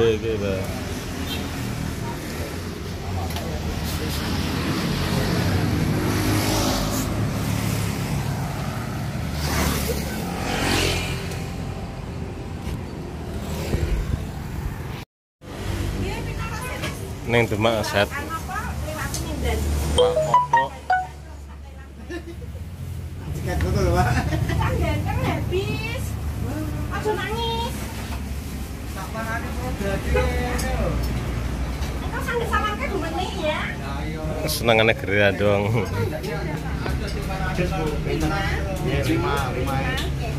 iki, Mbak. Ning Demak set. Pak Popok. Tiket foto lho, Pak. Kan ganteng habis. Aja nangis. Tak parane produk ngene lho. Engko sange sawanke gumene ya. Senengane gerak dong. Ya 5.